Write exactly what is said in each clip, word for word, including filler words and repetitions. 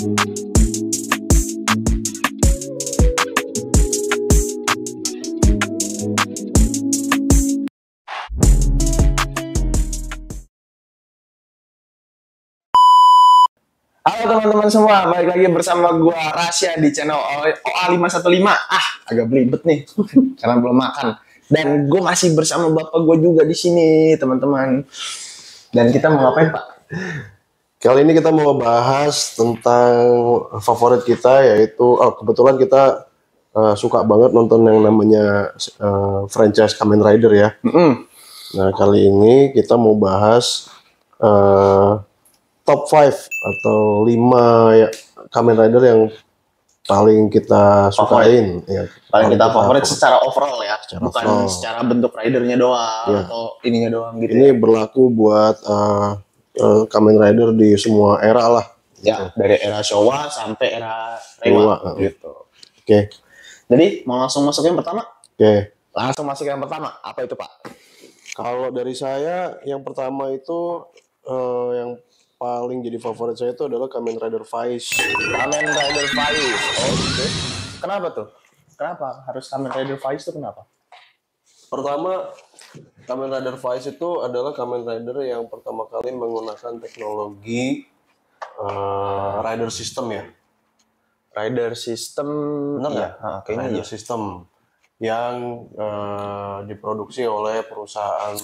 Halo teman-teman semua, balik lagi bersama gua Rasya di channel O A lima satu lima. Ah, agak belibet nih karena belum makan. Dan gue masih bersama bapak gue juga di sini, teman-teman. Dan kita mau ngapain, Pak? Kali ini kita mau bahas tentang favorit kita, yaitu oh, kebetulan kita uh, suka banget nonton yang namanya uh, franchise Kamen Rider ya. Mm-hmm. Nah, kali ini kita mau bahas uh, top five atau lima ya, Kamen Rider yang paling kita sukain. Ya, paling kita favorit secara overall ya, secara bukan overall. Secara bentuk ridernya doang ya. Atau ininya doang gitu. Ini ya. berlaku buat uh, uh, Kamen Rider di semua era lah. Ya, gitu. Dari era Showa sampai era Reiwa gitu. Oke. Okay. Jadi mau langsung masuk yang pertama? Oke. Okay. Langsung masuk yang pertama. Apa itu, Pak? Kalau dari saya yang pertama itu uh, yang paling jadi favorit saya itu adalah Kamen Rider Faiz. Kamen Rider Faiz. Oh, oke. Kenapa tuh? Kenapa harus Kamen Rider Faiz itu kenapa? Pertama, Kamen Rider Faiz itu adalah Kamen Rider yang pertama kali menggunakan teknologi uh, Rider System ya. Rider System, benar ya? Ha, kayaknya Rider iya. System yang uh, diproduksi oleh perusahaan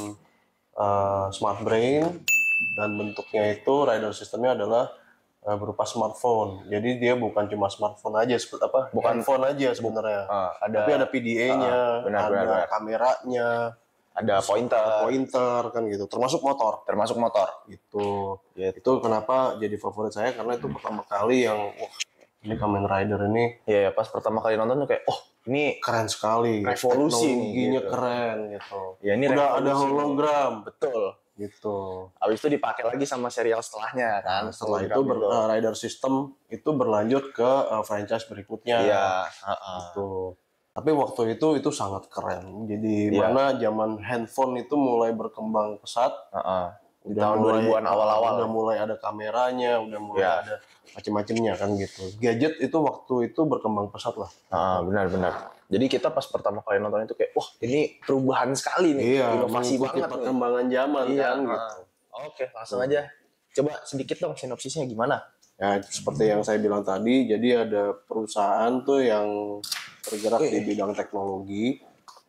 uh, Smart Brain. Dan bentuknya itu Rider Systemnya adalah uh, berupa smartphone. Jadi dia bukan cuma smartphone aja, seperti apa? Bukan phone aja sebenarnya. Uh, ada, tapi ada P D A-nya, uh, ada benar, benar. kameranya, ada pointer, pointer kan gitu. Termasuk motor. Termasuk motor. Gitu. Gitu. Itu kenapa jadi favorit saya karena itu pertama kali yang wah ini Kamen Rider ini. Iya, ya, pas pertama kali nonton tuh kayak, oh ini keren sekali. Revolusi teknologinya gitu. Keren gitu. Ya ini udah ada hologram. Betul. Gitu. Habis itu dipakai lagi sama serial setelahnya kan. Nah, setelah itu ber, uh, Rider System itu berlanjut ke uh, franchise berikutnya. Iya. Uh-uh. Gitu. Tapi waktu itu itu sangat keren. Jadi yeah. mana zaman handphone itu mulai berkembang pesat. Uh-uh. Udah tahun mulai, dua ribuan awal-awal. Udah mulai ada kameranya, udah mulai yeah. ada macam-macamnya kan gitu. Gadget itu waktu itu berkembang pesat lah. Uh, benar-benar. Jadi kita pas pertama kali nonton itu kayak, wah ini perubahan sekali nih, iya, inovasi banget perkembangan nih. zaman iya, kan. Uh, gitu. Oke, langsung hmm. aja. Coba sedikit dong sinopsisnya gimana? Ya seperti yang saya bilang tadi, jadi ada perusahaan tuh yang bergerak okay. di bidang teknologi.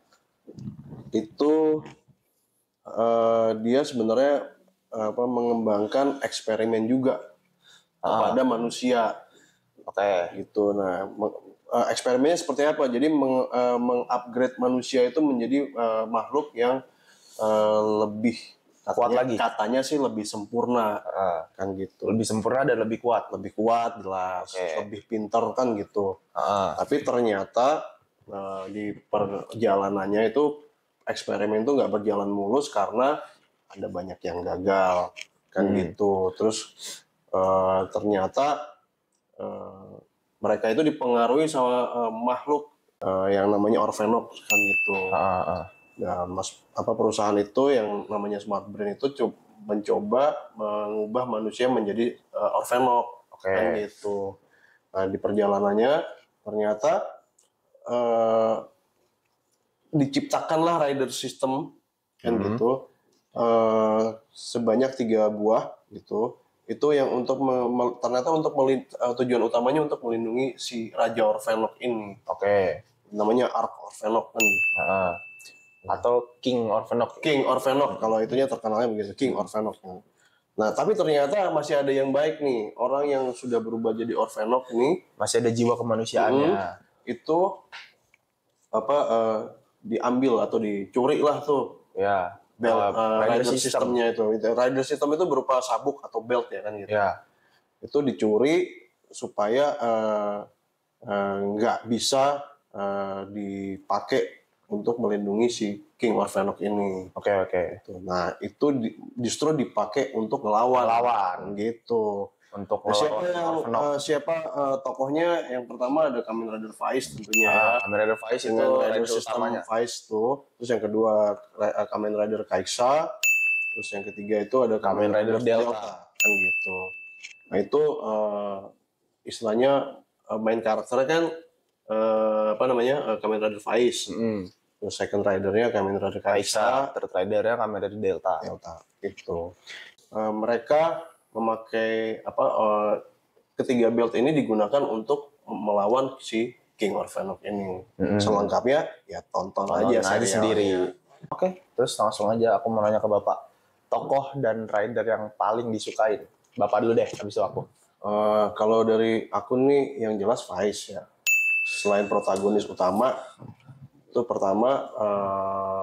Itu uh, dia sebenarnya uh, apa mengembangkan eksperimen juga ah. kepada manusia. Oke, okay. gitu. Nah, uh, eksperimennya seperti apa? Jadi meng, uh, mengupgrade manusia itu menjadi uh, makhluk yang uh, lebih katanya, kuat lagi. Katanya sih lebih sempurna, uh, kan gitu. Lebih sempurna dan lebih kuat, lebih kuat jelas, okay. lebih pintar kan gitu. Uh. Tapi ternyata uh, di perjalanannya itu eksperimen itu nggak berjalan mulus karena ada banyak yang gagal, kan hmm. gitu. Terus uh, ternyata Uh, mereka itu dipengaruhi sama uh, makhluk uh, yang namanya Orphenok kan gitu. Uh, uh. Nah, mas apa perusahaan itu yang namanya Smart Brain itu coba mencoba mengubah manusia menjadi uh, Orphenok, okay. kan gitu. Nah, di perjalanannya ternyata uh, diciptakanlah Rider System kan mm-hmm. gitu uh, sebanyak tiga buah gitu. Itu yang untuk me, me, ternyata untuk melin, uh, tujuan utamanya untuk melindungi si Raja Orphenok ini. Oke. Okay. Namanya Ark Orphenok kan. Uh, atau King Orphenok. King Orphenok kalau itunya terkenalnya begitu, King Orphenok. Nah, tapi ternyata masih ada yang baik nih. Orang yang sudah berubah jadi Orphenok ini masih ada jiwa kemanusiaannya. Hmm, itu apa uh, diambil atau dicuri lah tuh. Ya. Belt, uh, rider, rider system. systemnya itu, rider system itu berupa sabuk atau belt ya kan gitu. Ya. Itu dicuri supaya nggak uh, uh, bisa uh, dipakai untuk melindungi si King Orphenok ini. Oke okay, oke. Okay. Nah itu di, justru dipakai untuk ngelawan. Lawan gitu. Untuk nah, siapa yang uh, siapa uh, tokohnya yang pertama ada Kamen Rider Faiz tentunya. Ah, Kamen Rider Faiz itu Rider System Faiz tuh. Terus yang kedua uh, Kamen Rider Kai'Sa. Terus yang ketiga itu ada Kamen Rider Delta. Delta kan gitu. Nah itu uh, istilahnya uh, main karakternya kan uh, apa namanya uh, Kamen Rider Faiz. Mm. Terus second ridernya Kamen Rider Kaisa, Kaisa, third ridernya Kamen Rider Delta. Delta gitu. Uh, mereka memakai apa uh, ketiga belt ini digunakan untuk melawan si King Orphanok ini. Mm-hmm. Selengkapnya ya tonton, tonton aja, aja sendiri. Oke, okay, terus langsung aja aku mau nanya ke Bapak. Tokoh dan rider yang paling disukain. Bapak dulu deh, habis itu aku. Uh, kalau dari aku nih yang jelas Faiz ya. Selain protagonis utama, itu pertama uh,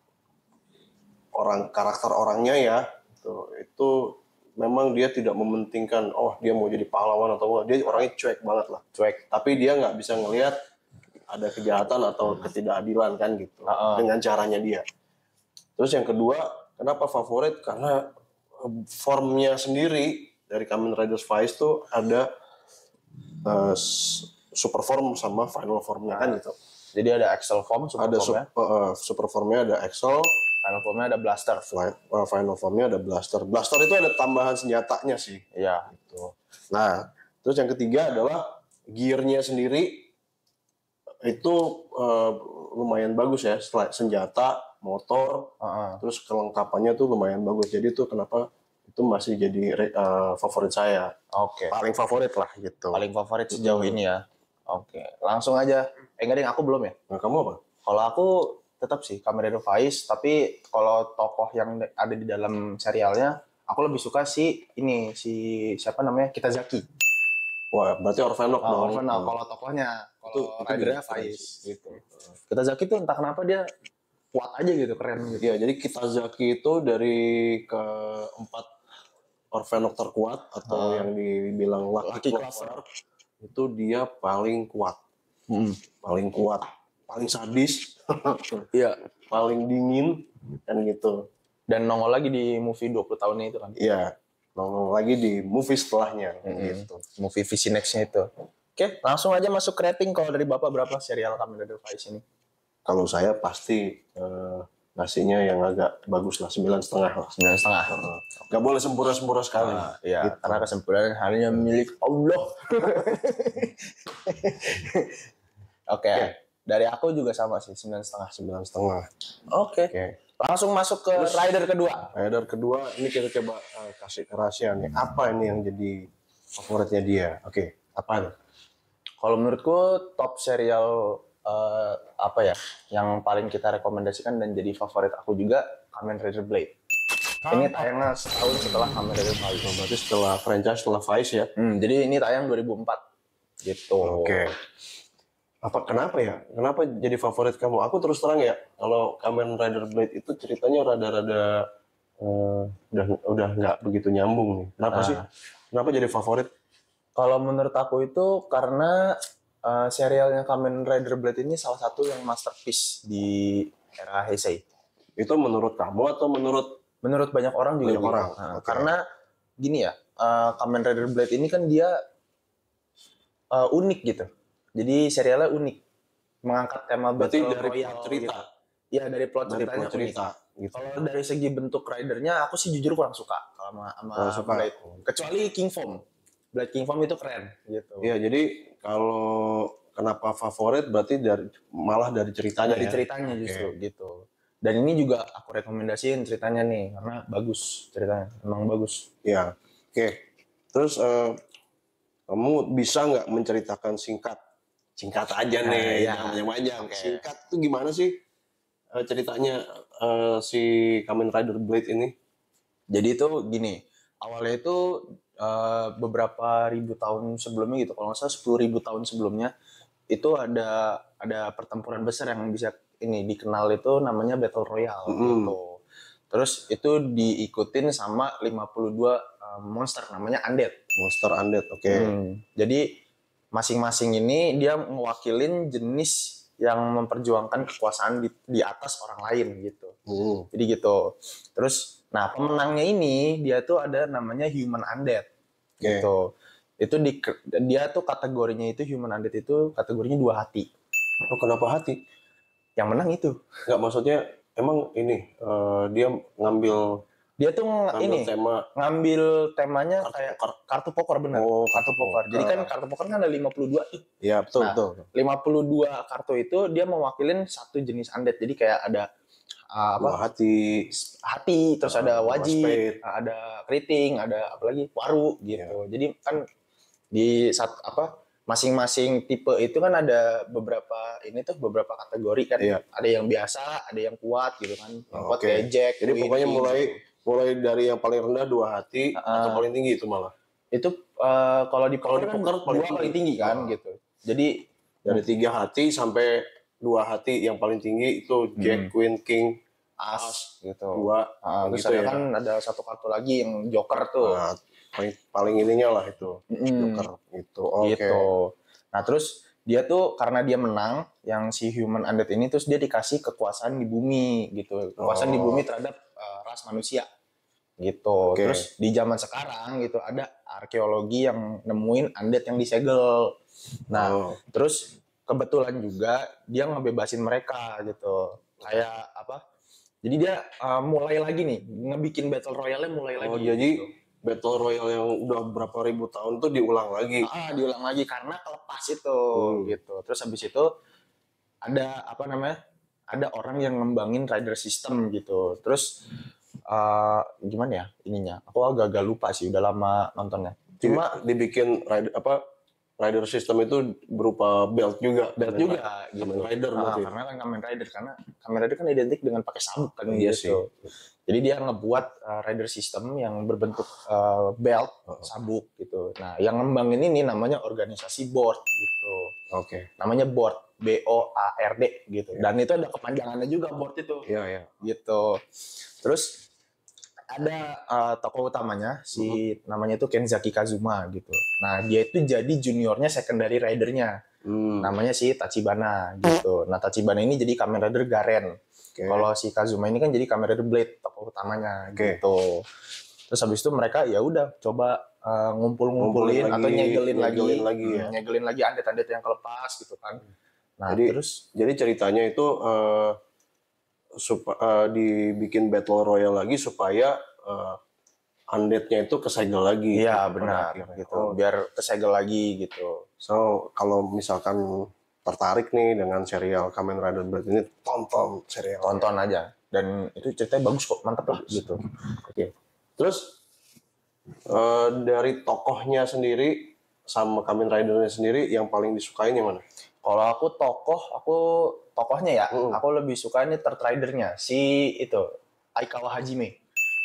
orang karakter orangnya ya, itu, itu memang dia tidak mementingkan oh dia mau jadi pahlawan atau enggak, dia orangnya cuek banget lah, cuek. Tapi dia nggak bisa ngelihat ada kejahatan atau ketidakadilan kan gitu uh-uh. dengan caranya dia. Terus yang kedua, kenapa favorit? Karena formnya sendiri dari Kamen Rider Faiz tuh ada uh, super form sama final formnya kan gitu. Jadi ada Excel form, super ada formnya. Su- uh, super formnya ada Excel. Final formnya ada blaster. Final formnya ada blaster. Blaster itu ada tambahan senjatanya sih. Iya. Gitu. Nah, terus yang ketiga adalah gearnya sendiri itu uh, lumayan bagus ya. Setelah senjata, motor, uh-uh. terus kelengkapannya tuh lumayan bagus. Jadi tuh kenapa itu masih jadi uh, favorit saya. Oke. Okay. Paling favorit lah gitu. Paling favorit sejauh hmm. ini ya. Oke. Okay. Langsung aja. Eh enggak deh, aku belum ya. Nah, kamu apa? Kalau aku tetap sih Kamen Rider Faiz, tapi kalau tokoh yang ada di dalam serialnya, aku lebih suka si ini, si siapa namanya? Kitazaki. Wah, berarti Orphanok oh, dong. Orphanok, kalau tokohnya, kalau ridernya Faiz gitu. Kitazaki tuh entah kenapa dia kuat aja gitu, keren gitu. Ya, jadi Kitazaki itu dari keempat Orphanok terkuat atau hmm. yang dibilang Lucky Clover, itu dia paling kuat. Hmm. Paling kuat, paling sadis. Iya, paling dingin kan gitu. Dan nongol lagi di movie dua puluh tahunnya itu kan. Iya, nongol lagi di movie setelahnya mm-hmm. gitu. Movie Visi Next-nya itu. Oke, langsung aja masuk rating. Kalau dari Bapak berapa serial Kamen Rider Faiz ini? Kalau saya pasti uh, ngasihnya yang agak bagus lah, sembilan setengah lah. Sembilan setengah. Uh, gak boleh sempurna-sempurna sekali. Uh, iya, gitu. Karena kesempurnaan hanya milik Allah. Oke, okay. Dari aku juga sama sih, sembilan setengah. Sembilan setengah. Oke. Okay. Langsung masuk ke Terus, rider kedua. Rider kedua, ini kita coba uh, kasih rahasia nih. Apa ini yang jadi favoritnya dia? Oke, okay. Apa nih? Kalau menurutku top serial uh, apa ya, yang paling kita rekomendasikan dan jadi favorit aku juga Kamen Rider Blade. Ini tayangnya setahun setelah Kamen Rider Faiz. Berarti setelah franchise, setelah Faiz ya? Hmm, jadi ini tayang dua ribu empat. Gitu. Oke. Okay. Apa kenapa ya? Kenapa jadi favorit kamu? Aku terus terang ya, kalau Kamen Rider Blade itu ceritanya rada-rada uh, udah udah nggak begitu nyambung nih. Kenapa nah. sih? Kenapa jadi favorit? Kalau menurut aku itu karena uh, serialnya Kamen Rider Blade ini salah satu yang masterpiece di era Heisei. Itu menurut kamu atau menurut menurut banyak orang juga? Banyak orang. Nah, okay. Karena gini ya, uh, Kamen Rider Blade ini kan dia uh, unik gitu. Jadi serialnya unik, mengangkat tema Berarti battle dari royale cerita. Iya, dari plot dari ceritanya plot cerita. Gitu. Kalau dari segi bentuk ridernya, aku sih jujur kurang suka sama sama Blade. Kecuali King Form. Blade King Form itu keren gitu. Iya, jadi kalau kenapa favorit berarti dari malah dari ceritanya. Dari ya? ceritanya justru okay. gitu. Dan ini juga aku rekomendasiin ceritanya nih karena bagus ceritanya, emang bagus. Iya. Oke. Okay. Terus uh, kamu bisa nggak menceritakan singkat? Singkat aja nah, nih, ya. panjang-panjang. Okay. Singkat tuh gimana sih uh, ceritanya uh, si Kamen Rider Blade ini? Jadi itu gini, awalnya itu uh, beberapa ribu tahun sebelumnya gitu, kalau nggak salah sepuluh ribu tahun sebelumnya itu ada ada pertempuran besar yang bisa ini dikenal itu namanya Battle Royale mm. gitu. Terus itu diikutin sama lima puluh dua uh, monster namanya Undead. Monster Undead, oke. Okay. Hmm. Jadi masing-masing ini dia mewakilin jenis yang memperjuangkan kekuasaan di, di atas orang lain gitu. Hmm. Jadi gitu. Terus, nah pemenangnya ini dia tuh ada namanya Human Undead. Okay. Gitu. Itu di, dia tuh kategorinya itu Human Undead itu kategorinya dua hati. Oh, kenapa hati? Yang menang itu. Nggak, maksudnya emang ini uh, dia ngambil Dia tuh ng- Ngambil ini tema ngambil temanya kartu kayak poker. kartu poker bener. Oh, kartu poker. Jadi kan kartu poker kan ada lima puluh dua tuh. Iya, betul, Nah, betul. lima puluh dua kartu itu dia mewakilin satu jenis undead. Jadi kayak ada uh, apa? Dua hati. Hati, terus Uh, ada dua wajib, spade. ada keriting, ada apalagi waru gitu. Jadi kan di satu apa masing-masing tipe itu kan ada beberapa ini tuh beberapa kategori kan. Iya. Ada yang biasa, ada yang kuat gitu kan. Yang kuat Oke. kayak Jack, Jadi Queen, pokoknya King, mulai gitu. mulai dari yang paling rendah dua hati Uh, atau paling tinggi itu malah. Itu uh, kalau di Kalau poker di kan poker paling dua tinggi. paling tinggi kan Oh. gitu. Jadi Dari tiga hati sampai dua hati yang paling tinggi itu Jack, Hmm. Queen, King, as gitu. dua. Uh, terus gitu ada ya. kan ada satu kartu lagi yang Joker tuh. Nah, paling paling ininya lah itu Mm. Joker gitu. Oke. Gitu. Nah terus dia tuh karena dia menang yang si human undead ini terus dia dikasih kekuasaan di bumi gitu. Kekuasaan di Oh. bumi terhadap uh, ras manusia gitu. Oke. Terus di zaman sekarang gitu ada arkeologi yang nemuin undead yang disegel. Nah, Oh. terus kebetulan juga dia ngebebasin mereka gitu. Kayak apa? Jadi dia uh, mulai lagi nih ngebikin battle royale-nya mulai Oh, lagi. jadi gitu. Battle Royale yang udah berapa ribu tahun tuh diulang lagi. Ah, diulang lagi karena kelepas itu Hmm. gitu. Terus habis itu ada apa namanya? Ada orang yang ngembangin rider system gitu. Terus uh, gimana ya ininya? Aku agak-agak lupa sih, udah lama nontonnya. Cuma dibikin rider apa rider system itu berupa belt juga. Belt Kamen juga Rider- gitu. Kamen Rider Ah, berarti. karena kan Kamen Rider karena Kamen Rider kan identik dengan pakai sabuk kan Iya gitu. Jadi dia ngebuat uh, rider system yang berbentuk uh, belt sabuk gitu. Nah, yang ngembangin ini namanya organisasi board gitu. Oke. Namanya board, B O A R D gitu. Dan itu ada kepanjangannya juga board itu. Iya, iya. Gitu. Terus ada uh, tokoh utamanya si Mm-hmm. namanya itu Kenzaki Kazuma gitu. Nah, dia itu jadi juniornya secondary ridernya. Hmm. Namanya si Tachibana gitu. Nah, Tachibana ini jadi Kamen Rider Garen. Oke. Kalau si Kazuma ini kan jadi Kamen Rider Blade tokoh utamanya Oke. gitu. Terus habis itu mereka ya udah coba uh, ngumpul-ngumpulin Ngumpulin atau lagi, nyegelin lagi, nyegelin lagi ya. hmm, nyegelin lagi undead-undead yang kelepas gitu kan. Nah, Jadi- terus Jadi ceritanya itu eh supa- eh, dibikin Battle Royale lagi supaya eh, undead-nya itu kesegel lagi. iya pada benar akhirnya. gitu. Oh, Biar kesegel lagi gitu. So, kalau misalkan tertarik nih dengan serial Kamen Rider Blade ini, tonton serial. Tonton aja. Dan itu ceritanya bagus kok, mantep lah gitu. Oke. Terus eh, dari tokohnya sendiri sama Kamen Rider-nya sendiri yang paling disukain yang mana? Kalau aku tokoh, aku tokohnya ya, Hmm. aku lebih suka ini third rider-nya, si itu Aikawa Hajime.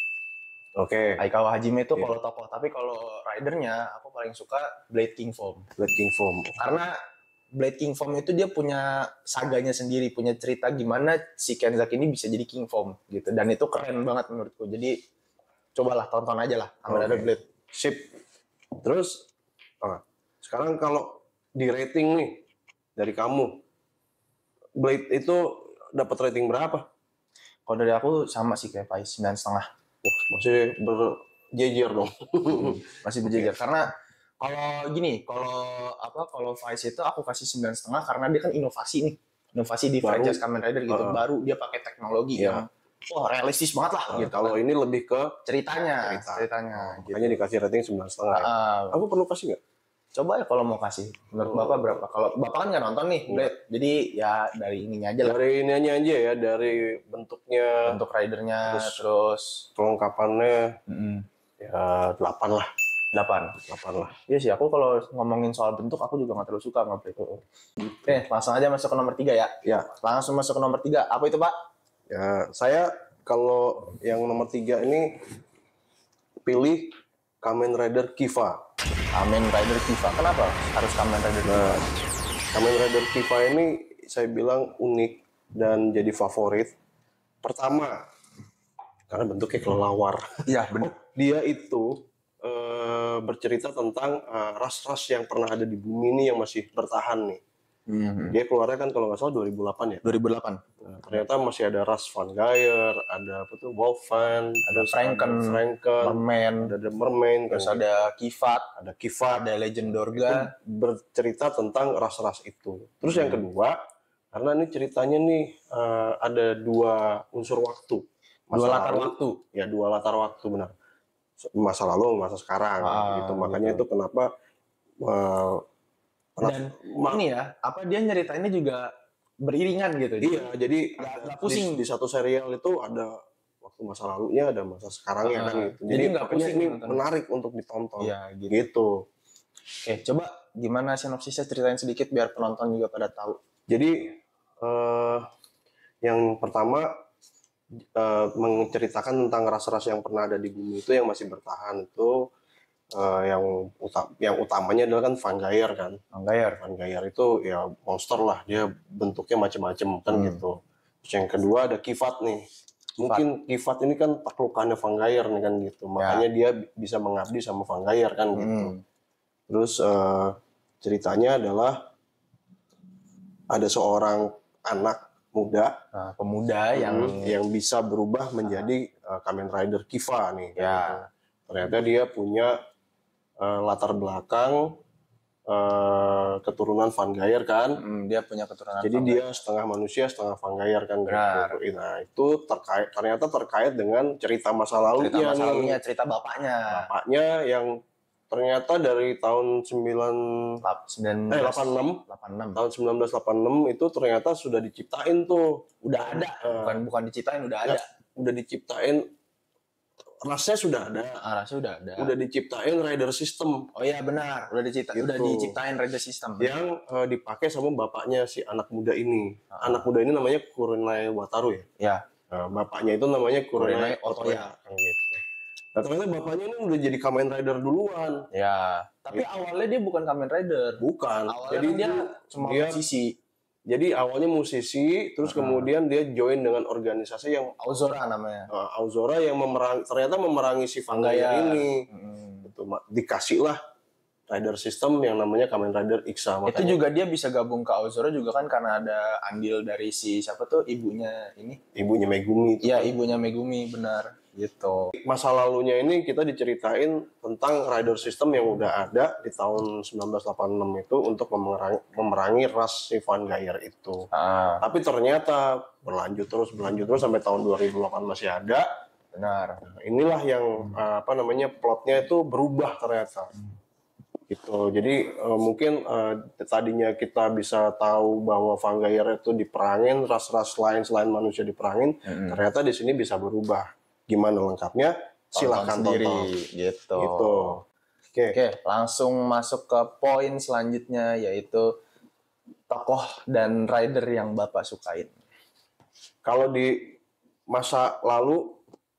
Oke. Aikawa Hajime itu Iya. kalau tokoh, tapi kalau ridernya aku paling suka Blade King Foam. Blade King Foam. Karena Blade King Foam itu dia punya saganya sendiri, punya cerita gimana si Kenzaki ini bisa jadi King Foam gitu. Dan itu keren banget menurutku. Jadi cobalah tonton aja lah Kamen Rider Oke. Blade. Sip. Terus ah, sekarang kalau di rating nih dari kamu, Blade itu dapat rating berapa? Kalau dari aku sama sih kayak Faiz, sembilan setengah. Wah, masih berjejer dong. Masih berjejer karena kalau gini, kalau apa kalau Vice itu aku kasih sembilan setengah karena dia kan inovasi nih, inovasi di Baru. franchise Kamen Rider gitu, Uh-uh. baru dia pakai teknologi Iya. yang wah realistis banget lah Nah, gitu. kalau ini lebih ke ceritanya, cerita. ceritanya, gitu. makanya dikasih rating sembilan setengah. ya. Ah, Aku perlu kasih nggak? coba ya kalau mau kasih, menurut Oh. bapak berapa? Kalau bapak kan nggak nonton nih, Blade. Jadi ya dari ininya aja lah, Dari ini aja ya, dari bentuknya, untuk ridernya, Terus- terus, kelengkapannya mm, ya delapan lah, delapan. delapan lah. Iya sih, aku kalau ngomongin soal bentuk aku juga nggak terlalu suka sama Blade. Oke, langsung aja masuk ke nomor tiga ya. Ya, Langsung masuk ke nomor tiga. Apa itu, Pak? ya saya kalau yang nomor tiga ini pilih Kamen Rider Kiva. Kamen Rider Kiva. Kenapa harus Kamen Rider Kiva? Nah, Kamen Rider Kiva ini saya bilang unik dan jadi favorit. Pertama, karena bentuknya kelelawar. Iya, benar. Dia itu eh, bercerita tentang eh, ras-ras yang pernah ada di bumi ini yang masih bertahan nih. Hmm. Dia keluarnya kan kalau nggak salah dua ribu delapan ya. dua ribu delapan. Nah, ternyata masih ada ras Van Geyer, ada apa tuh Wolfan, Ada terus Franken, ada Franken, Merman, ada The Mermaid, terus kan. ada Kivat, ada Kiva, ada Legend Dorga. bercerita tentang ras-ras itu. Terus yang Hmm. kedua, karena ini ceritanya nih eh, ada dua unsur waktu. masa Dua latar lalu, waktu. Ya dua latar waktu benar. Masa lalu, masa sekarang Ah, gitu. Makanya gitu. itu kenapa uh, Dan ini ya, apa dia nyeritainnya juga beriringan gitu. Iya, jadi Nggak- ada nggak pusing. Di, di satu serial itu ada waktu masa lalunya, ada masa sekarangnya Ah, kan gitu. jadi Jadi, nggak makanya pusing ini nonton. menarik untuk ditonton. Iya, gitu. Gitu. Oke, coba gimana sinopsisnya, ceritain sedikit biar penonton juga pada tahu. Jadi uh, yang pertama uh, menceritakan tentang ras-ras yang pernah ada di bumi itu yang masih bertahan itu. Uh, yang utam yang utamanya adalah kan Vanguard kan. Vanguard. Vanguard itu ya monster lah, dia bentuknya macam-macam kan Hmm. gitu. Terus yang kedua ada Kifat nih. Kifat. Mungkin Kifat ini kan taklukannya Vanguard nih kan gitu. Makanya ya. Dia bisa mengabdi sama Vanguard kan hmm. gitu. Terus uh, ceritanya adalah ada seorang anak muda, nah, pemuda hmm, yang yang bisa berubah menjadi uh, Kamen Rider Kiva nih. Ya. Gitu. Ternyata dia punya Uh, latar belakang uh, keturunan Vanguard kan, hmm, dia punya keturunan. Jadi Vanguard. dia setengah manusia setengah Vanguard kan gitu. Nah itu terkait ternyata terkait dengan cerita masa lalunya. Cerita masa lalunya, nih. cerita bapaknya. Bapaknya yang ternyata dari tahun sembilan eh delapan enam tahun sembilan belas delapan enam itu ternyata sudah diciptain tuh. Udah ada, uh, bukan bukan diciptain, udah ya, ada. Udah diciptain. Rasanya sudah ada. Ah, rasanya udah ada. Udah diciptain rider system. Oh iya benar, udah diciptain, gitu. Udah diciptain rider system. Yang uh, dipakai sama bapaknya si anak muda ini. Ah. Anak muda ini namanya Kurenai Wataru ya. Ya. Uh, bapaknya itu namanya Kurenai, Kurenai Otoya. Otoya. Gitu. Nah ternyata bapaknya ini udah jadi Kamen Rider duluan. Ya. Tapi gitu. Awalnya dia bukan Kamen Rider. Bukan. Awalnya jadi dia cuma dia, musisi. Jadi awalnya musisi, terus uh-huh. kemudian dia join dengan organisasi yang Aozora namanya. Uh, Aozora yang memerang, ternyata memerangi si Vanguard ini. Hmm. Gitu, dikasih lah rider system yang namanya Kamen Rider Ixa. Itu juga dia bisa gabung ke Aozora juga kan karena ada andil dari si siapa tuh ibunya ini. Ibunya Megumi. Iya ibunya Megumi benar. Gitu. Masa lalunya ini kita diceritain tentang rider system yang udah ada di tahun sembilan belas delapan puluh enam itu untuk memerangi, memerangi ras si Vanguard itu. Ah. Tapi ternyata berlanjut terus berlanjut terus sampai tahun dua ribu delapan masih ada. Benar. Nah, inilah yang hmm. apa namanya plotnya itu berubah ternyata. Hmm. Gitu. Jadi uh, mungkin uh, tadinya kita bisa tahu bahwa Vanguard itu diperangin, ras-ras lain selain manusia diperangin, hmm. ternyata di sini bisa berubah. Gimana lengkapnya? Silahkan sendiri, tonton. Gitu. Gitu. Oke. Oke, langsung masuk ke poin selanjutnya yaitu tokoh dan rider yang Bapak sukain. Kalau di masa lalu,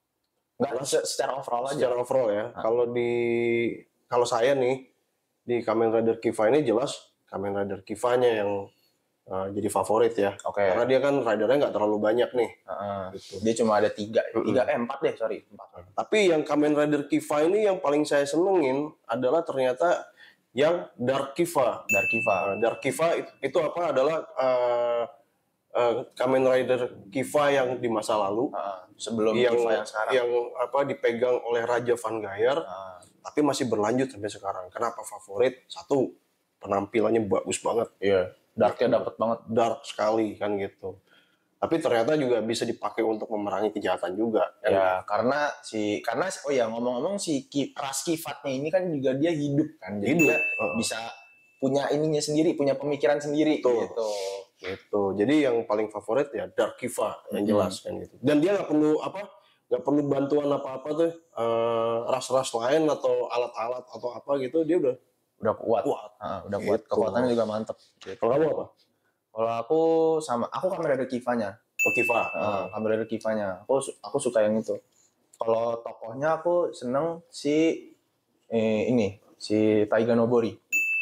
nggak secara overall aja. Secara overall ya. Ah. Kalau di kalau saya nih di Kamen Rider Kiva ini jelas Kamen Rider Kivanya yang Uh, jadi favorit ya, okay. Karena dia kan ridernya nggak terlalu banyak nih. Uh, gitu. Dia cuma ada tiga, tiga eh empat deh, sorry empat. Tapi yang Kamen Rider Kiva ini yang paling saya senengin adalah ternyata yang Dark Kiva. Dark Kiva. Uh, Dark Kiva itu, itu apa? Adalah uh, uh, Kamen Rider Kiva yang di masa lalu, uh, sebelum yang, Kiva yang sekarang. Yang apa dipegang oleh Raja Vanguard, uh. tapi masih berlanjut sampai sekarang. Kenapa favorit? Satu, penampilannya bagus banget. Iya. Yeah. Darknya dapat banget, dark sekali kan gitu. Tapi ternyata juga bisa dipakai untuk memerangi kejahatan juga. Kan? Ya, karena si karena oh ya ngomong-ngomong si Ki, ras Kifatnya ini kan juga dia hidup kan. Jadi hidup. Dia uh. bisa punya ininya sendiri, punya pemikiran sendiri Tuh. gitu. Gitu. Jadi yang paling favorit ya Dark Kiva yang jelas hmm. kan gitu. Dan dia nggak perlu apa? Nggak perlu bantuan apa-apa tuh uh, ras-ras lain atau alat-alat atau apa gitu, dia udah udah kuat, kuat. Nah, udah kuat, gitu. Kekuatannya juga mantep. Gitu. Kalau kamu apa? Kalau aku sama, aku Kamen Rider Kivanya. Oh Kiva. Uh, Kamen Rider Kivanya. Aku aku suka yang itu. Kalau tokohnya aku seneng si eh, ini si Taiga Nobori.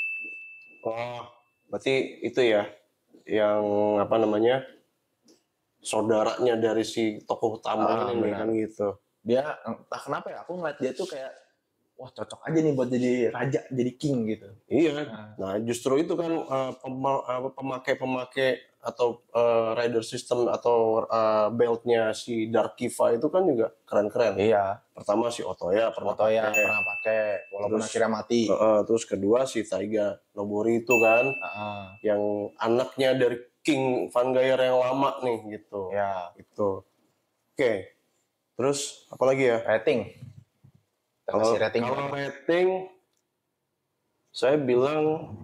Oh, berarti itu ya yang apa namanya saudaranya dari si tokoh utama ah, ini kan gitu. Dia entah kenapa ya, aku ngeliat dia tuh kayak wah cocok aja nih buat jadi raja, jadi king gitu. Iya. Nah, nah justru itu kan uh, pemakai-pemakai atau uh, rider system atau uh, beltnya si Dark Kiva itu kan juga keren-keren. Iya. Pertama si Otoya pernah Otoya pakai. pernah pakai, walaupun terus, akhirnya mati. Uh, uh, terus kedua si Taiga Nobori itu kan, uh-huh. yang anaknya dari King Vanguard yang lama nih gitu. Ya. Itu. Oke. Okay. Terus apa lagi ya? Rating. Kita Kalau kasih rating. kalau rating, saya bilang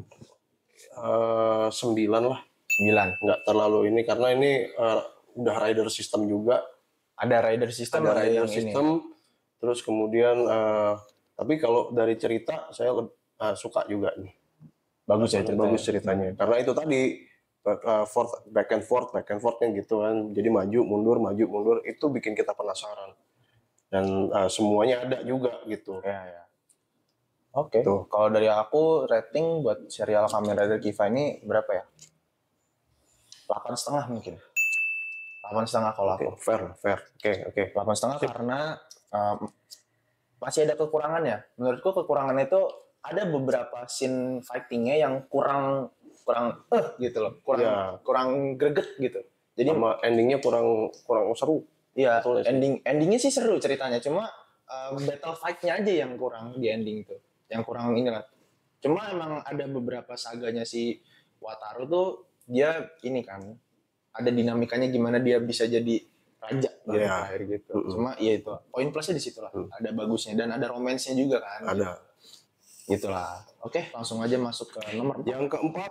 uh, sembilan lah. sembilan. Nggak terlalu ini karena ini uh, udah rider system juga. Ada rider system. Ada rider yang system. Ini. Terus kemudian, uh, tapi kalau dari cerita saya uh, suka juga nih. Bagus ya ceritanya. Bagus ceritanya. Hmm. Karena itu tadi uh, forth, back and forth, back and forth kan gitu kan. Jadi maju mundur, maju mundur itu bikin kita penasaran. Dan uh, semuanya ada juga gitu. Ya, ya. Oke. Okay. Kalau dari aku rating buat serial Kamen Rider Kiva ini berapa ya? Delapan setengah mungkin. Delapan setengah kalau okay, aku. Fair, fair. Oke, okay, oke. Okay. Delapan setengah karena um, masih ada kekurangannya. Menurutku kekurangannya itu ada beberapa scene fightingnya yang kurang kurang eh uh, gitu loh, kurang ya. kurang greget gitu. Jadi sama endingnya kurang kurang seru. Iya, ending endingnya sih seru ceritanya, cuma uh, battle fight-nya aja yang kurang di ending itu, yang kurang ini lah. Cuma emang ada beberapa saganya si Wataru tuh dia ini kan ada dinamikanya gimana dia bisa jadi raja yeah. akhir gitu. Mm-hmm. Cuma ya itu poin plusnya di situ lah, mm. ada bagusnya dan ada romansnya juga kan. Ada. Gitulah. Oke, langsung aja masuk ke nomor empat. Yang keempat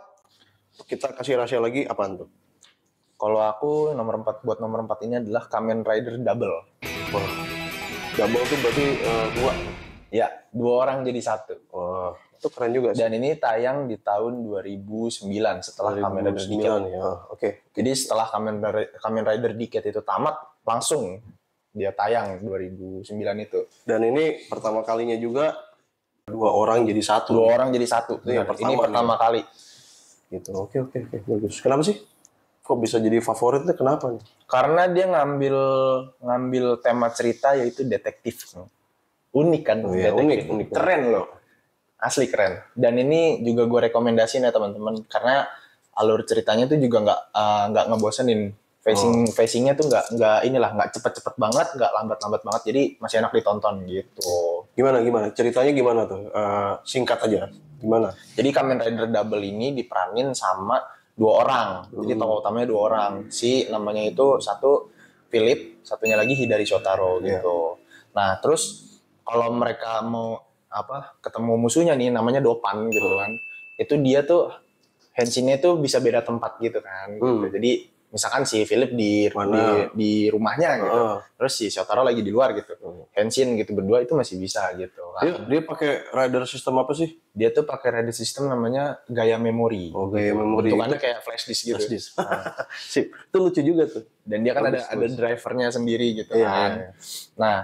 kita kasih rahasia lagi apaan tuh? Kalau aku nomor empat buat nomor empat ini adalah Kamen Rider Double. Oh. Double tuh berarti uh, dua. Ya, dua orang jadi satu. Oh, itu keren juga sih. Dan ini tayang di tahun dua ribu sembilan setelah Kamen Rider Decade. Ya. Oke. Okay. Jadi setelah Kamen Rider, Kamen Rider Decade itu tamat, langsung dia tayang dua ribu sembilan itu. Dan ini pertama kalinya juga dua orang jadi satu. Dua orang jadi satu. Ini, nah, pertama, ini pertama nih. kali. Gitu. Oke, oke, oke. Bagus. Kenapa sih? Kok bisa jadi favoritnya? Kenapa nih? Karena dia ngambil ngambil tema cerita yaitu detektif. Unik kan? Oh, ya, unik, unik. Keren loh. Asli keren. Dan ini juga gue rekomendasiin ya teman-teman. Karena alur ceritanya tuh juga nggak uh, nggak ngebosenin. Facing oh. Facingnya tuh nggak nggak inilah nggak cepet-cepet banget, nggak lambat-lambat banget. Jadi masih enak ditonton gitu. Gimana gimana? Ceritanya gimana tuh? Uh, singkat aja. Gimana? Jadi Kamen Rider Double ini diperanin sama dua orang. Jadi tokoh utamanya dua orang. Si namanya itu satu Philip, satunya lagi Hidari Shotaro gitu. Yeah. Nah, terus kalau mereka mau apa? Ketemu musuhnya nih namanya Dopan gitu kan. Itu dia tuh henshinnya tuh bisa beda tempat gitu kan. Hmm. Gitu. Jadi misalkan si Philip di, di di rumahnya gitu. Uh. Terus si Shotaro lagi di luar gitu. Uh. Henshin gitu berdua itu masih bisa gitu. Dia, dia pakai rider system apa sih? Dia tuh pakai rider system namanya Gaya Memory. Oh, Gaya Memory. Bentukannya kayak flash disk gitu. Flash disk. Nah. Sip. Itu lucu juga tuh. Dan dia kan bagus, ada bagus. ada drivernya sendiri gitu iya, kan. Iya. Nah,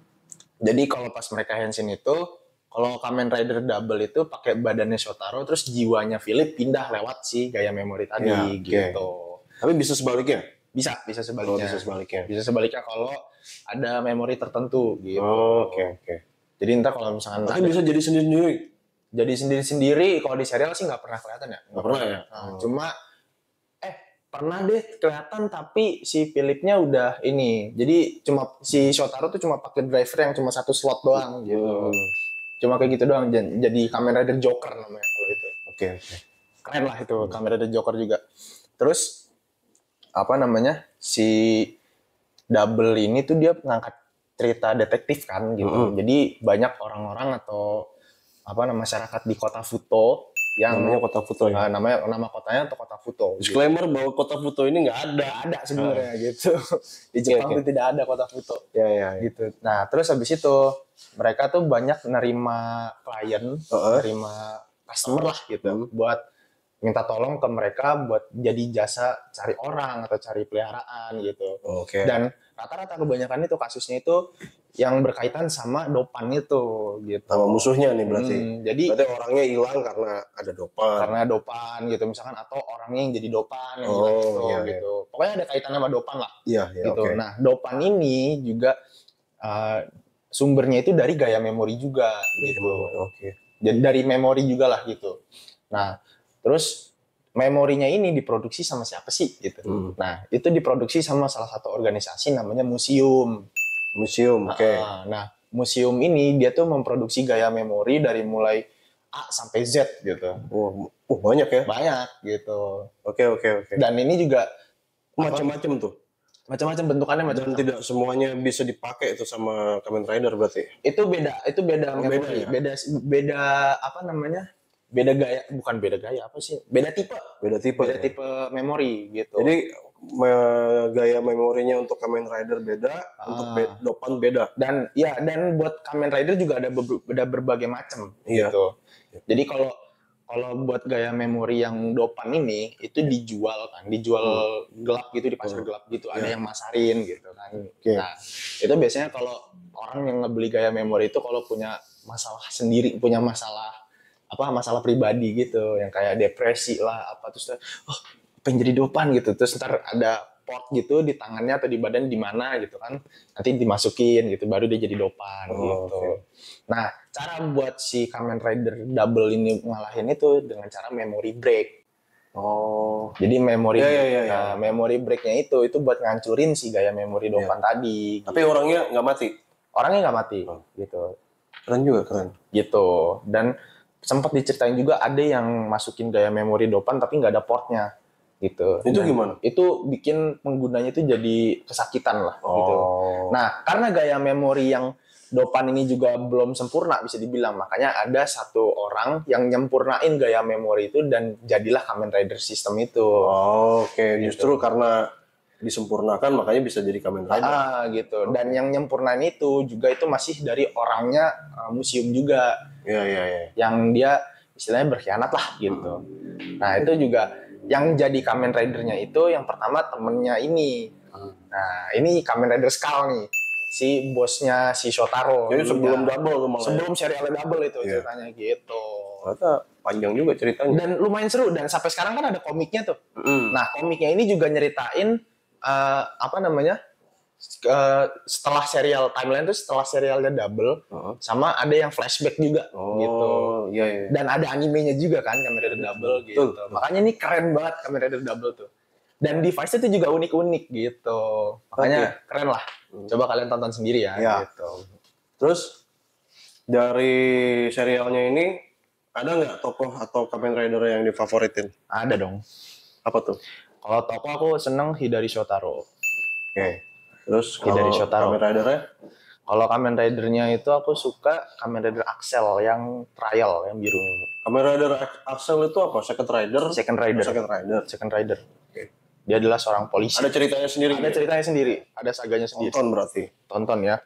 jadi kalau pas mereka Henshin itu, kalau Kamen Rider Double itu pakai badannya Shotaro, terus jiwanya Philip pindah lewat si Gaya Memory tadi ya, gitu. Okay. Tapi bisa sebaliknya? Bisa, bisa sebaliknya. Oh, bisa sebaliknya. Bisa sebaliknya kalau ada memori tertentu gitu. Oke, oh, oke. Okay, okay. Jadi entar kalau misalkan tapi bisa jadi sendiri-sendiri. Jadi sendiri-sendiri kalau di serial sih nggak pernah kelihatan ya. Nggak pernah ya. Nah, hmm. Cuma eh pernah deh kelihatan tapi si Philipnya udah ini. Jadi cuma si Shotaro tuh cuma pakai driver yang cuma satu slot doang gitu. Hmm. Cuma kayak gitu doang. Jadi Kamen Rider Joker namanya kalau itu. Oke. Okay, okay. Keren lah itu hmm. Kamen Rider Joker juga. Terus apa namanya si Double ini tuh dia ngangkat cerita detektif kan gitu. Mm-hmm. Jadi banyak orang-orang atau apa nama masyarakat di kota Futo yang namanya kota Futo ya. Uh, namanya nama kotanya atau kota Futo. Disclaimer gitu. Bahwa kota Futo ini nggak ada. Gak ada sebenarnya uh. gitu. Di Jepang okay, tuh okay. tidak ada kota Futo. Ya ya. Gitu. Nah terus habis itu mereka tuh banyak nerima klien, uh-uh. nerima customer lah gitu uh-huh. buat minta tolong ke mereka buat jadi jasa cari orang atau cari peliharaan gitu. Oke. Okay. Dan rata-rata kebanyakan itu kasusnya itu yang berkaitan sama Dopan itu gitu. Sama musuhnya nih berarti. Hmm, jadi berarti orangnya hilang karena ada Dopan. Karena Dopan gitu misalkan atau orangnya yang jadi Dopan yang oh, gitu, iya, gitu. Iya. Pokoknya ada kaitannya sama Dopan lah. Iya, iya, gitu. Okay. Nah, Dopan ini juga uh, sumbernya itu dari Gaya Memory juga gitu. Oke. Okay. Jadi dari memori juga lah gitu. Nah, terus memorinya ini diproduksi sama siapa sih gitu. Hmm. Nah, itu diproduksi sama salah satu organisasi namanya museum. Museum, oke. Okay. Nah, nah, museum ini dia tuh memproduksi Gaya Memory dari mulai A sampai Z gitu. Oh, oh banyak ya? Banyak gitu. Oke, okay, oke, okay, oke. Okay. Dan ini juga macam-macam tuh. Macam-macam bentukannya macam. Dan tidak semuanya bisa dipakai itu sama Kamen Rider berarti. Itu beda, itu beda Oh, memori, beda ya? beda beda apa namanya? Beda gaya, bukan beda gaya apa sih? Beda tipe. Beda tipe. Beda Ya? tipe memori gitu. Jadi me- gaya memorinya untuk Kamen Rider beda, Ah. untuk be- Dopan beda. Dan ya dan buat Kamen Rider juga ada be- ada berbagai macam Iya. gitu. Jadi kalau kalau buat gaya memori yang Dopan ini itu dijual kan, dijual hmm. gelap gitu di pasar hmm. gelap gitu. Ada yeah. yang masarin gitu kan. Okay. Nah, itu biasanya kalau orang yang ngebeli gaya memori itu kalau punya masalah sendiri, punya masalah apa masalah pribadi gitu, yang kayak depresi lah apa terus oh pengen jadi Dopan gitu. Terus ntar ada port gitu di tangannya atau di badan di mana gitu kan, nanti dimasukin gitu baru dia jadi Dopan oh, gitu. Okay. Nah cara buat si Kamen Rider Double ini ngalahin itu dengan cara memory break. Oh. Jadi memory ya, ya, ya, ya. Nah, memory breaknya itu itu buat ngancurin si gaya memori Dopan ya. tadi. Tapi gitu. Orangnya nggak mati. Orangnya nggak mati oh. gitu. Keren juga keren. Gitu dan sempat diceritain juga ada yang masukin gaya memori Dopan tapi nggak ada portnya. Gitu. Itu Dan gimana? Itu bikin penggunanya itu jadi kesakitan lah oh. gitu. Nah, karena gaya memori yang Dopan ini juga belum sempurna bisa dibilang, makanya ada satu orang yang nyempurnain gaya memori itu dan jadilah Kamen Rider System itu. Oh, oke. Okay. Gitu. Justru karena disempurnakan makanya bisa jadi Kamen Rider. Ah, gitu. Dan yang nyempurnain itu juga itu masih dari orangnya uh, museum juga. Iya, iya, iya. Yang dia istilahnya berkhianat lah gitu. Hmm. Nah, itu juga yang jadi Kamen Rider-nya itu yang pertama temennya ini. Nah, ini Kamen Rider Skull nih. Si bosnya si Shotaro. Jadi sebelum Double malah. Sebelum serialnya Double itu yeah. ceritanya gitu. Ternyata panjang juga ceritanya. Dan lumayan seru dan sampai sekarang kan ada komiknya tuh. Mm. Nah, komiknya ini juga nyeritain uh, apa namanya? Uh, setelah serial timeline itu setelah serialnya Double uh-huh. sama ada yang flashback juga oh, gitu. Iya, iya. Dan ada animenya juga kan Kamen Rider Double gitu. Betul. Makanya ini keren banget Kamen Rider Double tuh. Dan device itu juga unik-unik gitu. Makanya okay. keren lah. Coba kalian tonton sendiri ya, ya. gitu. Terus dari serialnya ini ada nggak tokoh atau Kamen Rider yang difavoritin? Ada dong. Apa tuh? Kalau tokoh aku seneng Hidari Shotaro. Oke. Okay. Terus Hidari Shotaro. Kamen Rider-nya? Kalau Kamen Rider-nya itu aku suka Kamen Rider Axel yang trial yang biru. Kamen Rider Axel itu apa? Second Rider? Second Rider. Oh, second Rider. Second Rider. Oke. Okay. Dia adalah seorang polisi. Ada ceritanya sendiri. Ada ceritanya sendiri. Ada saganya sendiri. Tonton berarti. Tonton ya.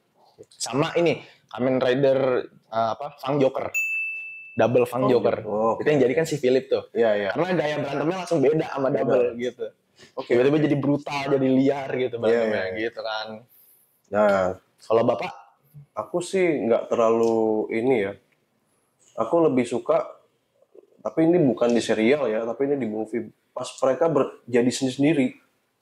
Sama ini Kamen Rider uh, apa? Fang Joker. Double Fang oh, Joker. Oh, okay. Itu yang jadi kan si Philip tuh. Iya, iya. Karena gaya berantemnya langsung beda sama Double beda. Gitu. Oke. Okay. Tiba-tiba jadi brutal, jadi liar gitu berantemnya yeah, yeah. gitu kan. Nah, kalau Bapak? Aku sih nggak terlalu ini ya. Aku lebih suka, tapi ini bukan di serial ya, tapi ini di movie. Pas mereka ber, jadi sendiri-sendiri.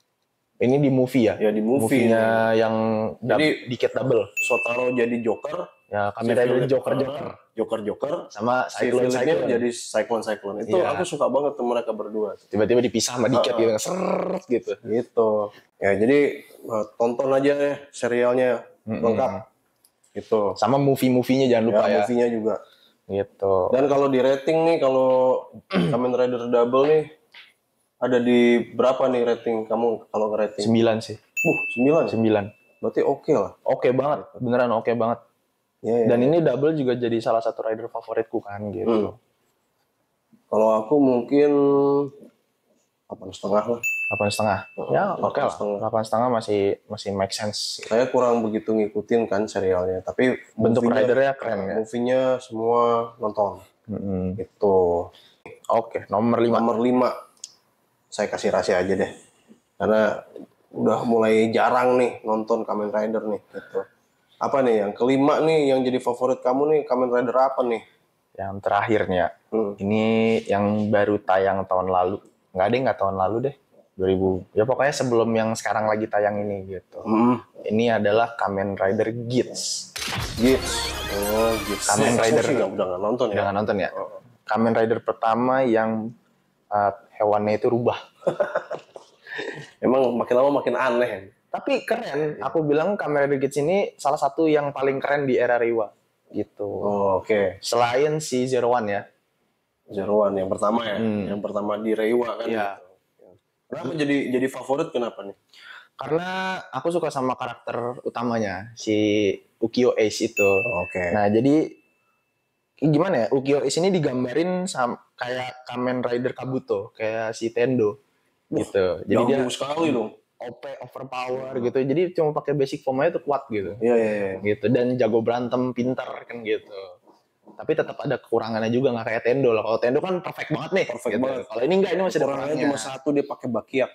Ini di movie ya? Ya di movie. Movie-nya yang jadi dikit double. Shotaro jadi Joker. Ya, Kamen Rider Joker-Joker. Joker-Joker. Sama Cyclone Cyclone. Jadi Cyclone-Cyclone. Itu ya. Aku suka banget tuh mereka berdua. Tiba-tiba dipisah sama dikit uh, gitu. Seret gitu. Gitu. Ya, jadi tonton aja ya serialnya mm-hmm. lengkap. Gitu. Sama movie-movie-nya jangan lupa ya. Ya, movie-nya juga. Gitu. Dan kalau di rating nih, kalau Kamen Rider Double nih, ada di berapa nih rating kamu kalau nge-rating? sembilan sih. Uh, sembilan? sembilan. Berarti oke okay lah. Oke okay banget, beneran oke okay banget. Ya, ya, Dan ya. Ini Double juga jadi salah satu rider favoritku kan gitu. Hmm. Kalau aku mungkin delapan setengah lah. Delapan setengah. Ya oke okay lah. Delapan setengah masih masih make sense. Saya kurang begitu ngikutin kan serialnya, tapi bentuk ridernya keren ya. Movie-nya semua nonton. Mm-hmm. Itu. Oke, okay, nomor lima. Nomor lima. Saya kasih rahasia aja deh. Karena udah mulai jarang nih nonton Kamen Rider nih gitu. Apa nih yang kelima nih yang jadi favorit kamu nih, Kamen Rider apa nih? Yang terakhirnya. Hmm. Ini yang baru tayang tahun lalu. Nggak ada nggak tahun lalu deh. dua ribu Ya pokoknya sebelum yang sekarang lagi tayang ini gitu. Hmm. Ini adalah Kamen Rider Geats. Geats. Oh, Geats. Kamen Rider udah udah nggak nonton ya. Udah nggak nonton ya. Oh. Kamen Rider pertama yang uh, hewannya itu rubah. Emang makin lama makin aneh. Tapi keren. Aku bilang Kamen Rider Geats ini salah satu yang paling keren di era Reiwa. Gitu. Oh, oke. Okay. Selain si Zero One ya. Zero One yang pertama ya. Hmm. Yang pertama di Reiwa kan. Iya. Gitu. Kenapa jadi jadi favorit kenapa nih? Karena aku suka sama karakter utamanya si Ukyo Ace itu. Oke. Nah jadi gimana ya, Ukyo Ace ini digambarin sama kayak Kamen Rider Kabuto, kayak si Tendo gitu. Jadi dia Jauh sekali dong. O P, overpower gitu. Jadi cuma pakai basic form aja tuh kuat gitu. Iya iya iya. Gitu, dan jago berantem, pintar kan gitu. Tapi tetap ada kekurangannya juga, nggak kayak Tendo lah. Kalau Tendo kan perfect banget nih. Perfect gitu. banget. Kalau ini enggak, ini masih ada Orangnya kurangnya. cuma satu, dia pakai bakiak.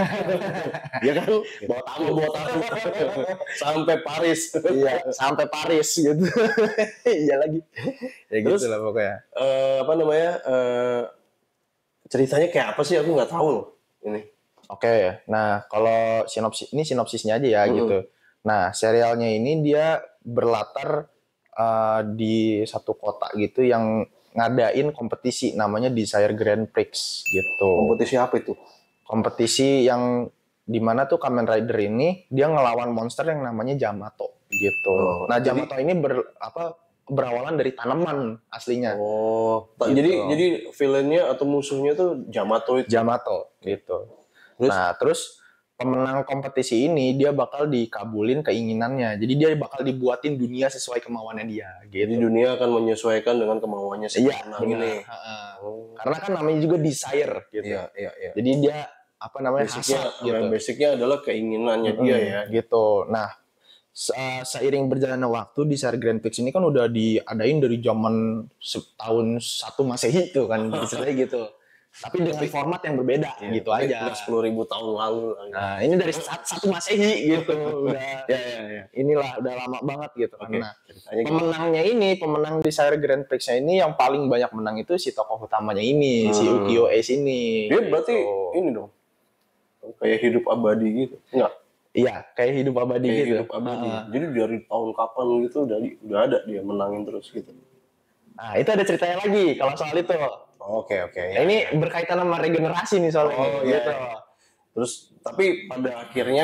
Iya kan? Bawa tamu, bawa tamu. Sampai Paris. Iya, sampai Paris gitu. Iya lagi. Ya Terus, gitu lah pokoknya. Eh, apa namanya? Eh, ceritanya kayak apa sih? Aku nggak tahu loh. Ini. Oke, nah kalau sinopsis ini sinopsisnya aja ya Mm-hmm. gitu. Nah serialnya ini dia berlatar uh, di satu kota gitu yang ngadain kompetisi namanya Desire Grand Prix gitu. Kompetisi apa itu? Kompetisi yang dimana tuh Kamen Rider ini dia ngelawan monster yang namanya Yamato gitu. Oh, nah jadi- Yamato ini ber apa berawalan dari tanaman aslinya. Oh, Gitu. jadi jadi villainnya atau musuhnya tuh Yamato itu. Yamato gitu. Terus? Nah, terus pemenang kompetisi ini dia bakal dikabulin keinginannya. Jadi dia bakal dibuatin dunia sesuai kemauannya dia Jadi gitu. dunia akan menyesuaikan dengan kemauannya si Iya, pemenang benar. ini. Ha-ha. Oh. Karena kan namanya juga desire gitu. Iya, iya, iya. Jadi dia apa namanya Basicnya, hasrat gitu. basicnya adalah keinginannya dia Mm, ya. Gitu. Nah, se- seiring berjalannya waktu Desire Grand Prix ini kan udah diadain dari zaman se- tahun satu Masehi tuh kan istilahnya gitu. Tapi dengan format yang berbeda gitu Tapi aja. udah sepuluh ribu tahun lalu. Nah, ini dari sat- satu Masehi gitu. Udah Ya, ya, ya. inilah udah lama banget gitu kan. Oke, Nah, ceritanya gimana? pemenangnya ini, pemenang Desire Grand Prix-nya ini yang paling banyak menang itu si tokoh utamanya ini, si Hmm. Ukyo Ace ini. Dia gitu. berarti ini dong. Kayak hidup abadi gitu. Enggak, Iya, kayak hidup abadi kayak gitu. hidup abadi. Heeh. Jadi dari tahun kapan gitu udah di- udah ada dia menangin terus gitu. Nah, itu ada ceritanya lagi kalau soal itu. Oke, oke. Nah, ini berkaitan sama regenerasi nih soalnya. Oh, nih, iya, gitu. iya. Terus tapi pada akhirnya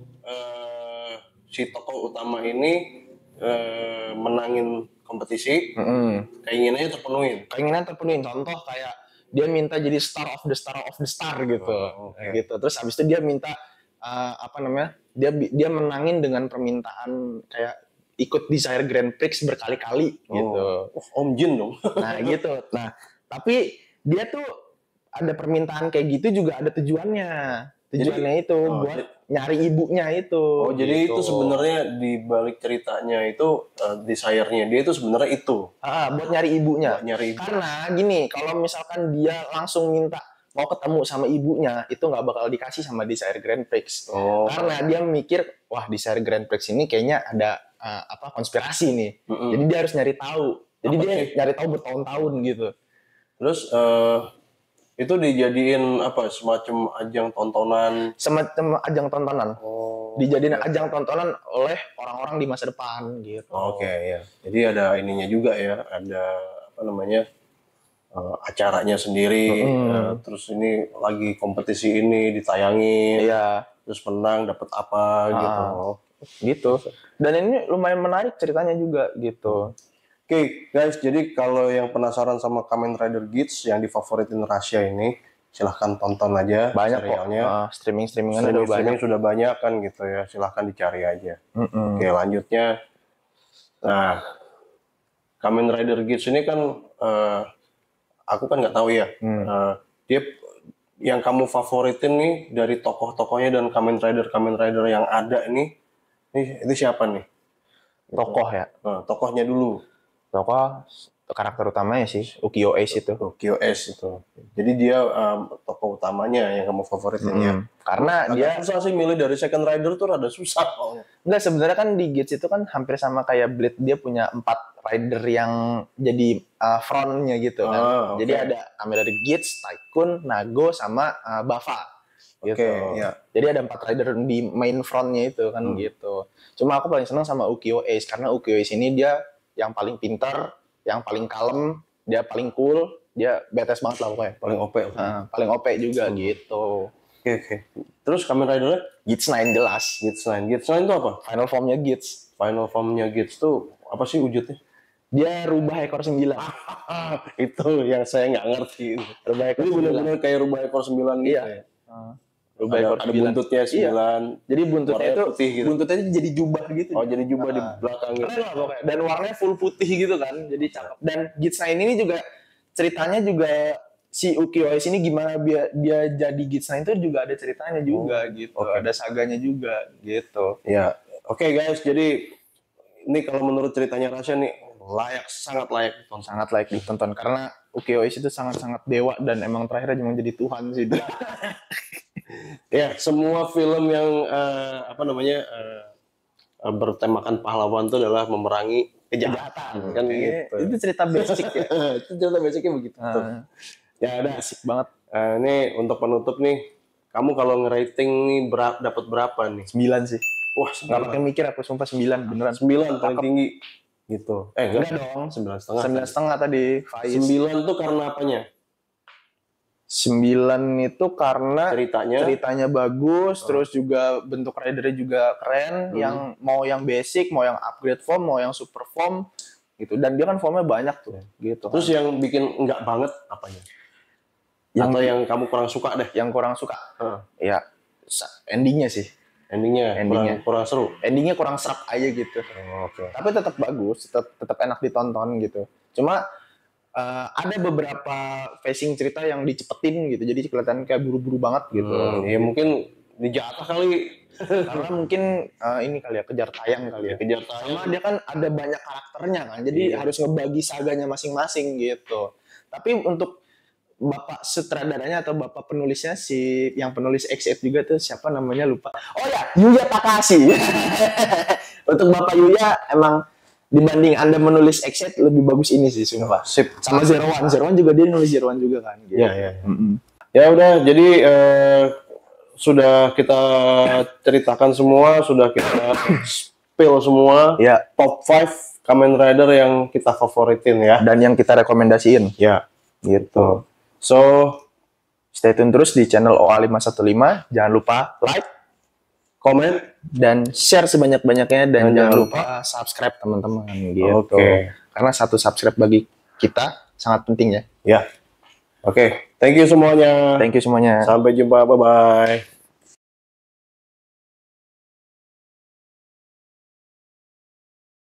eh, si tokoh utama ini eh, menangin kompetisi, Mm-mm. keinginannya terpenuhi. Keinginan terpenuhi. Contoh kayak dia minta jadi star of the star of the star gitu. Oh, oke. Gitu. Terus habis itu dia minta uh, apa namanya? Dia bi- dia menangin dengan permintaan kayak ikut Desire Grand Prix berkali-kali gitu. Oh, Om Jin dong. Nah, gitu. Nah, tapi dia tuh ada permintaan kayak gitu juga ada tujuannya. Tujuannya itu oh, buat jadi- nyari ibunya itu. Oh, jadi gitu. itu sebenarnya di balik ceritanya itu eh, desire-nya dia itu sebenarnya itu. Ah, buat nyari ibunya. Buat nyari ibu. Karena gini, kalau misalkan dia langsung minta mau ketemu sama ibunya, itu nggak bakal dikasih sama Desire Grand Prix. Oh. Karena dia mikir, wah Desire Grand Prix ini kayaknya ada uh, apa konspirasi nih. Mm-mm. Jadi dia harus nyari tahu. Jadi Apa dia sih? nyari tahu bertahun-tahun gitu. Terus eh, itu dijadiin apa semacam ajang tontonan. Semacam ajang tontonan. Oh. Dijadiin ajang tontonan oleh orang-orang di masa depan gitu. Oke ya. Jadi ada ininya juga ya, ada apa namanya eh, acaranya sendiri. Mm-mm. eh, terus ini lagi kompetisi ini ditayangin. Iya, Terus menang dapat apa gitu. gitu. Dan ini lumayan menarik ceritanya juga gitu. Oke guys, jadi kalau yang penasaran sama Kamen Rider Geats yang difavoritin Rasya ini, silahkan tonton aja Banyak kok. serialnya. Uh, streaming-streamingan udah Streaming, banyak. streaming sudah banyak kan gitu ya, silahkan dicari aja. Mm-mm. Oke lanjutnya, nah Kamen Rider Geats ini kan, eh, aku kan nggak tahu ya, Hmm. eh, dia yang kamu favoritin nih dari tokoh-tokohnya dan Kamen Rider Kamen Rider yang ada ini, ini itu siapa nih? Tokoh ya. Nah, tokohnya dulu. Tokoh karakter utamanya sih Ukyo Ace itu. Tokyo S itu. Jadi dia um, tokoh utamanya yang kamu favoritin ya. Hmm. Karena Agak dia susah sih milih dari Second Rider tuh rada susah. enggak, sebenarnya kan di Geats itu kan hampir sama kayak Blade, dia punya empat rider yang jadi uh, frontnya gitu kan. Ah, oke. Jadi ada Kamen Rider Geats, Tycoon, Nago sama uh, Bava. Gitu. Oke, ya. Jadi ada empat rider di main frontnya itu kan Hmm. gitu. Cuma aku paling senang sama Ukyo Ace karena Ukyo Ace ini dia yang paling pintar, yang paling kalem, dia paling cool, dia badass banget lah pokoknya. Paling O P. Oke, Nah, paling O P juga Hmm. gitu. oke. Terus Kamen Rider-nya Geats sembilan jelas. Geats Line. Geats Line itu apa? Final formnya Geats. Final form-nya Geats tuh apa sih wujudnya? Dia rubah ekor sembilan. Itu yang saya nggak ngerti. Rubah ekor Ini sembilan. benar-benar kayak rubah ekor sembilan gitu Iya. ya. Uh, Rubah ada, ekor ada sembilan. buntutnya Iya. sembilan. Jadi buntutnya Warnanya itu putih gitu. buntutnya itu jadi jubah gitu. Oh, jadi jubah di Nah, belakang gitu. keren lah pokoknya. Dan warnanya full putih gitu kan. Jadi cakep. Dan Gitsign ini juga ceritanya juga si Ukiyo-Oishi ini gimana dia dia jadi Gitsign itu juga ada ceritanya juga Oh, gitu. oke. Ada saganya juga gitu. Ya, oke guys. Jadi ini kalau menurut ceritanya Rasya nih layak, sangat layak ditonton. Sangat layak ditonton karena Ukiyo-Oishi itu sangat-sangat dewa dan emang terakhirnya cuma jadi Tuhan sih dia. Ya, semua film yang eh, apa namanya eh, bertemakan pahlawan itu adalah memerangi kejahatan, kan Eh, gitu. Itu cerita basic ya. Itu cerita basicnya begitu. tuh. Nah, Ya udah. basic banget. Eh, ini untuk penutup nih, kamu kalau ngerating nih berapa, dapat berapa nih? sembilan sih. Wah, Nggak sembilan. pakai mikir aku sumpah sembilan beneran. Sembilan paling tinggi gitu. Eh enggak, Enggak dong. sembilan setengah. Sembilan setengah tadi. Faiz. Sembilan tuh karena apanya? Sembilan itu karena Ceritanya. ceritanya bagus, Oh. terus juga bentuk ridernya juga keren, Hmm. yang mau yang basic, mau yang upgrade form, mau yang super form gitu. Dan dia kan formnya banyak tuh, gitu. Terus yang bikin enggak banget apanya? Yang- Atau yang kamu kurang suka deh? yang kurang suka, Heeh. ya sa- endingnya sih. Endingnya, Endingnya. Kurang, kurang seru. Endingnya kurang serap aja gitu. Oh, Oke. Tapi tetap bagus, tetap tetap enak ditonton gitu. Cuma eh, ada beberapa facing cerita yang dicepetin gitu, jadi kelihatan kayak buru-buru banget gitu. Hmm, ya mungkin dijatah kali. Karena mungkin eh, ini kali ya kejar tayang kali ya. Kejar Sama tayang. dia kan ada banyak karakternya kan, jadi Iya. harus ngebagi saganya masing-masing gitu. Tapi untuk bapak sutradaranya atau bapak penulisnya si yang penulis X eight juga tuh siapa namanya lupa. Oh ya, Yuya Takahashi. Untuk bapak Yuya emang dibanding Anda menulis X eight lebih bagus ini sih sumpah. Sip. Sama Zero One, Zero One juga dia nulis Zero One juga kan. Gitu. Ya, ya. Mm-mm. Ya udah, jadi eh, sudah kita ceritakan semua, sudah kita spill semua. Ya, Top five Kamen Rider yang kita favoritin ya. dan yang kita rekomendasiin Ya, gitu. so Stay tune terus di channel O A lima satu lima. Jangan lupa like, komen. dan share sebanyak-banyaknya, dan Dan jangan jangan lupa subscribe teman-teman gitu. Oke. Karena satu subscribe bagi kita sangat penting ya. Ya, oke. Thank you semuanya. Thank you semuanya. Sampai jumpa, bye bye.